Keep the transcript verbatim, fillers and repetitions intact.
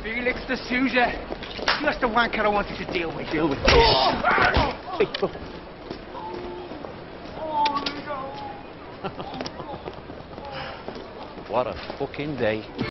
Felix DeSouza. Just the wanker I wanted to deal with. Deal with this. What a fucking day.